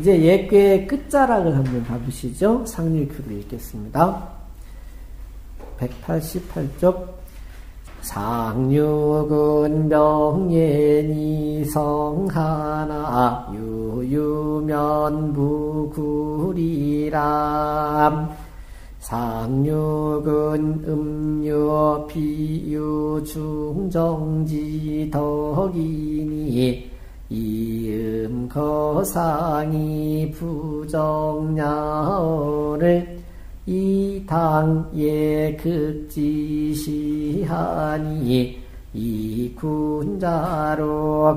이제 예괴의 끝자락을 한번 봐보시죠. 상류표를 읽겠습니다. 188쪽. 상륙은 명예니 성하나 유유면부구리람. 상륙은 음유 비유 중정지 덕이니 이음 거상이 부정야어를 이당예 극지시하니 이 군자로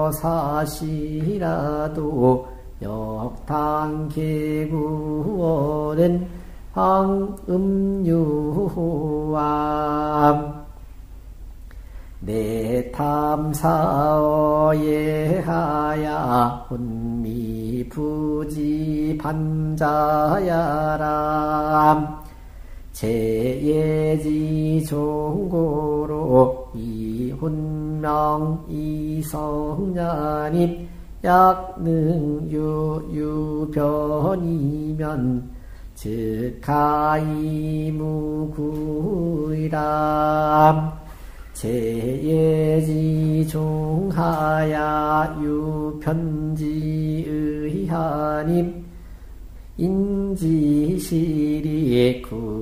거사시라도 역당계구어는 황음유호암. 내탐사어예하야 혼미부지 반자야람. 제예지 종고로 이혼명 이성냐님 약능유유변이면 즉하이무구이람. 제예지 종하야 유편지의하님 인지실이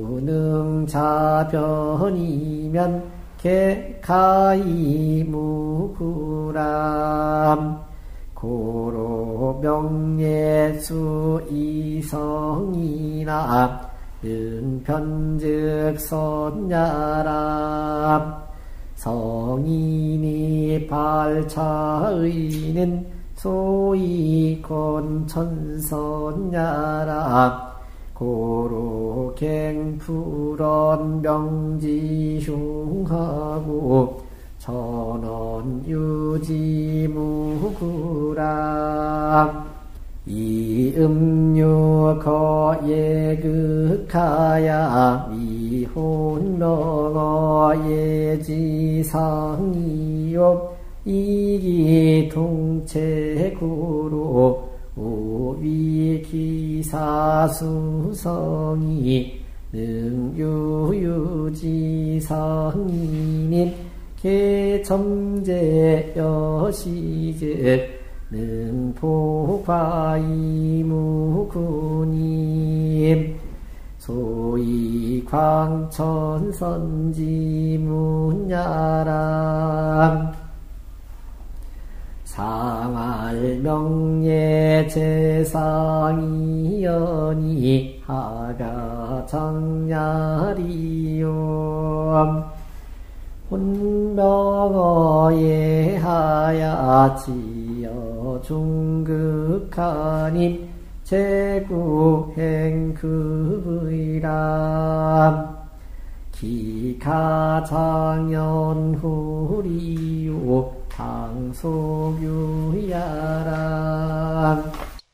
군응자변이면 객하이무구람. 고로 명예수 이성이나 능편즉 선야람. 성인이 발차의는 소위 권천선야라. 고로 갱불언 명지흉하고 전원 유지무구람. 이음유 거예극하야 미혼명어 예지상이요 이기통체구로 오위기사수성이 능유유지상이님 개점제여시즉 능포과이무구님. 소위 광천선지문야람. 상알명예 제상이여니 하가장야리요. 혼명어예 하야지여 중극하님 제구행급의람. 기가장연후리요 당속유야람.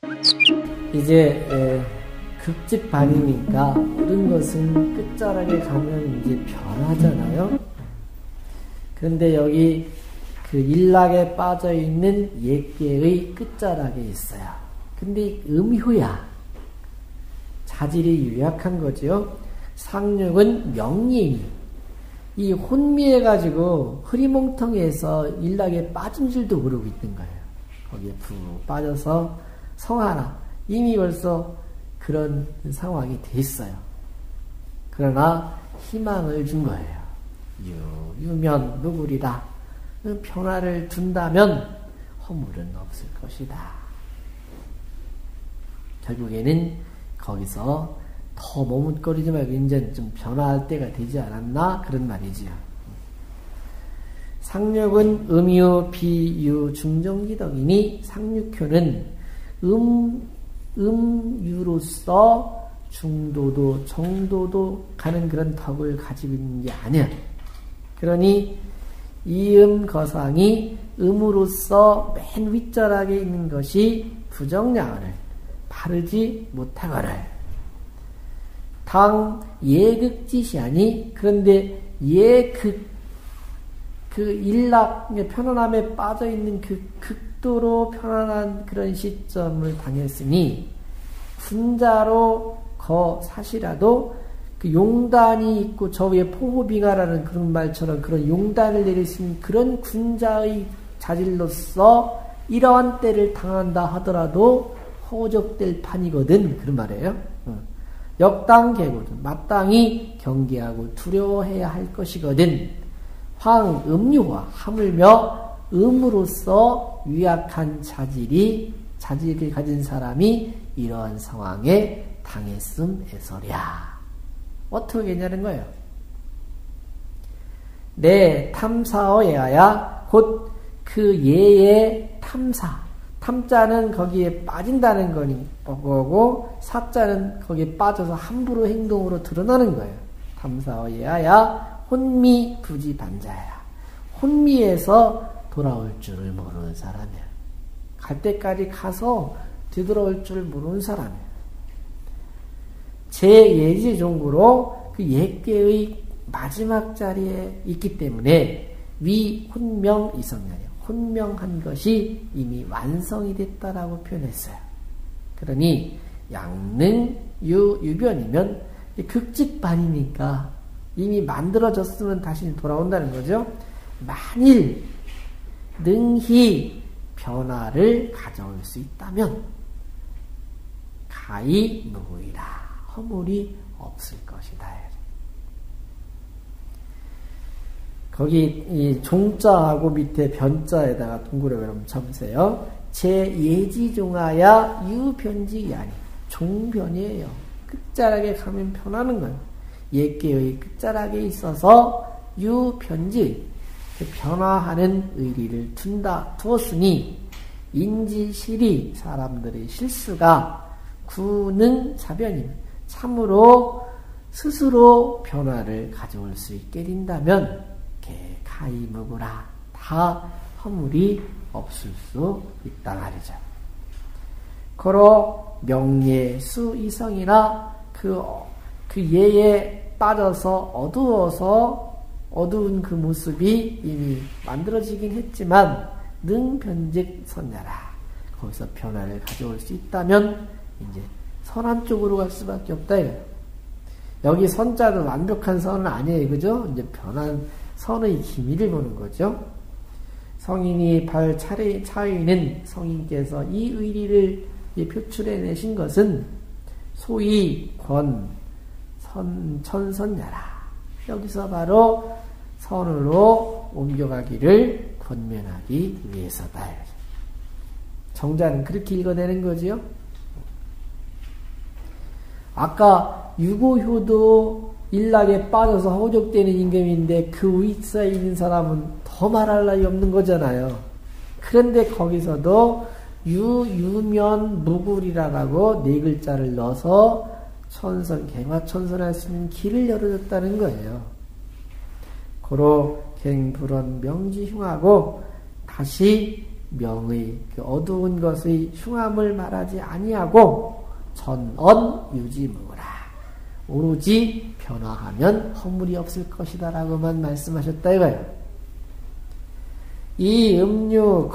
이제 극집반이니까 모든 것은 끝자락에 가면 이제 변하잖아요. 그런데 여기 그 일락에 빠져있는 예계의 끝자락에 있어요. 근데 음효야. 자질이 유약한 거죠. 상륙은 명예니. 이 혼미해가지고 흐리멍텅해서 일락에 빠진 줄도 모르고 있는 거예요. 거기에 푹 빠져서 성하나. 이미 벌써 그런 상황이 됐어요. 그러나 희망을 준 거예요. 유면 누구리라. 평화를 둔다면 허물은 없을 것이다. 결국에는 거기서 더 머뭇거리지 말고 이제 좀 변화할 때가 되지 않았나? 그런 말이지요. 상륙은 음유, 비유, 중정기덕이니 상륙효는 음유로서 중도도 정도도 가는 그런 덕을 가지고 있는 게 아니야. 그러니 이음 거상이 음으로서 맨 윗절하게 있는 것이 부정량을 바르지 못하거늘 당 예극지시하니. 그런데 예극 그 일락 편안함에 빠져 있는 그 극 극도로 편안한 그런 시점을 당했으니 군자로 사시라도 그 용단이 있고 저 위에 포호빙하라는 그런 말처럼 그런 용단을 내리신 그런 군자의 자질로서 이러한 때를 당한다 하더라도 허적될 판이거든 그런 말이에요. 역당개고든 마땅히 경계하고 두려워해야 할 것이거든. 황음유와 하물며 음으로서 유약한 자질을 가진 사람이 이러한 상황에 당했음에서랴. 어떻게 했냐는 거예요. 내 탐사어 예하야 곧 그 예의 탐사. 탐자는 거기에 빠진다는 거고 사자는 거기에 빠져서 함부로 행동으로 드러나는 거예요. 탐사어 예하야 혼미 부지반자야. 혼미에서 돌아올 줄을 모르는 사람이야. 갈 때까지 가서 되돌아올 줄을 모르는 사람이야. 제 예지종구로 그 예계의 마지막 자리에 있기 때문에 위 혼명 이성이야. 혼명한 것이 이미 완성이 됐다라고 표현했어요. 그러니 양능 유변이면 극직반이니까 이미 만들어졌으면 다시 돌아온다는 거죠. 만일 능히 변화를 가져올 수 있다면 가히 무구이라 허물이 없을 것이다. 거기 이 종자하고 밑에 변자에다가 동그라미 한번 쳐보세요. 제 예지종하야 유변직이 아니 종변이에요. 끝자락에 가면 변하는 거예요. 예계의 끝자락에 있어서 유변직 변화하는 의리를 두었으니 인지실이 사람들의 실수가 구능사변이면 참으로 스스로 변화를 가져올 수 있게 된다면 가이무구라 다 허물이 없을 수 있다 말이죠. 고로 명예수 이성이나 그 예에 빠져서 어두운 그 모습이 이미 만들어지긴 했지만 능변직 선야라 거기서 변화를 가져올 수 있다면 이제 선한 쪽으로 갈 수밖에 없다 이거예요. 여기 선자도 완벽한 선은 아니에요, 그죠? 이제 변한 선의 기미를 보는 거죠. 성인이 발 차이는 성인께서 이 의리를 표출해 내신 것은 소위 천선야라. 여기서 바로 선으로 옮겨가기를 권면하기 위해서다. 정자는 그렇게 읽어내는 거지요. 아까 유고효도 일락에 빠져서 허족되는 임금인데 그 윗사에 있는 사람은 더 말할 나위 없는 거잖아요. 그런데 거기서도 유면 무굴이라고 네 글자를 넣어서 갱화천선할 수 있는 길을 열어줬다는 거예요. 고로 갱불원 명지흉하고 다시 명의 그 어두운 것의 흉함을 말하지 아니하고 전언 유지무라. 오로지 변화하면 허물이 없을 것이다 라고만 말씀하셨다 이거예요. 이 음유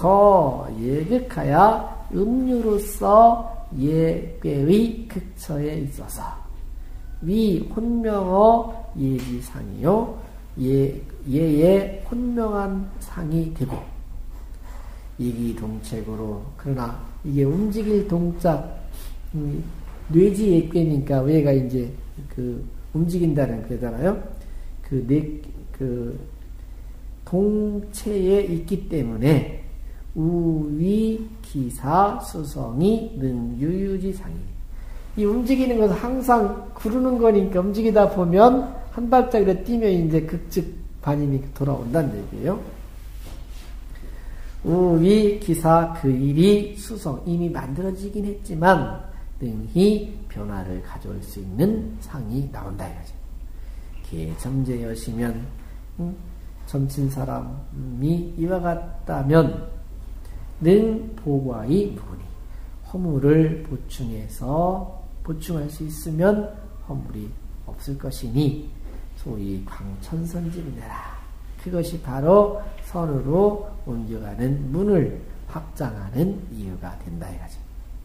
예극하야 음유로서 예괴의 극처에 있어서 위 혼명어 예지상이요 예의 혼명한 상이 되고 이기동책으로 그러나 이게 움직일 동작 뇌지 예괴니까 왜가 이제 그 움직인다는 거잖아요. 그 동체에 있기 때문에 우위 기사 수성이 능유유지상이 이 움직이는 것은 항상 구르는 거니까 움직이다 보면 한 발짝이라도 뛰면 이제 극즉반이니까 돌아온다는 얘기예요. 우위 기사 그 일이 수성 이미 만들어지긴 했지만 능히 변화를 가져올 수 있는 상이 나온다 이거죠. 개점제여시면 점친 사람이 이와 같다면 능 보과의 무구니 허물을 보충할 수 있으면 허물이 없을 것이니 소위 광천선지문이라 그것이 바로 선으로 옮겨가는 문을 확장하는 이유가 된다 이거죠.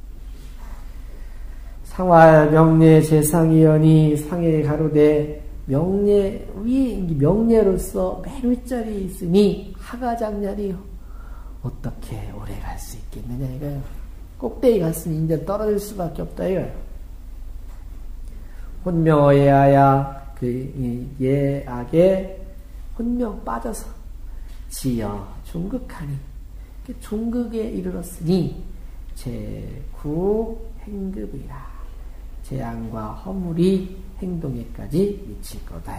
상활 명례 재상이여니 상에 가로되 명례 명례로서 맨 윗자리에 있으니 하가장렬이요. 어떻게 오래 갈 수 있겠느냐 이거예요. 꼭대기 갔으니 이제 떨어질 수밖에 없다 이거예요. 혼명어 예하야 그 예악에 혼명 빠져서 지어 중극하니 중극에 이르렀으니 제9 행급이라 재앙과 허물이 행동에까지 미칠 거다.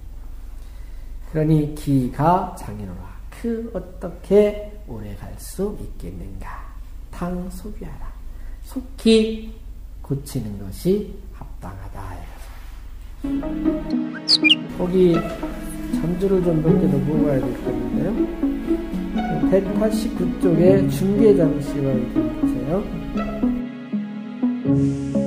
그러니 기가 장인어라 그 어떻게 오래 갈 수 있겠는가. 탕 소비하라 속히 고치는 것이 합당하다. 거기 잠주를 좀 몇 개 더 모아야 될 것 같은데요. 189쪽에 중계장식을 보세요.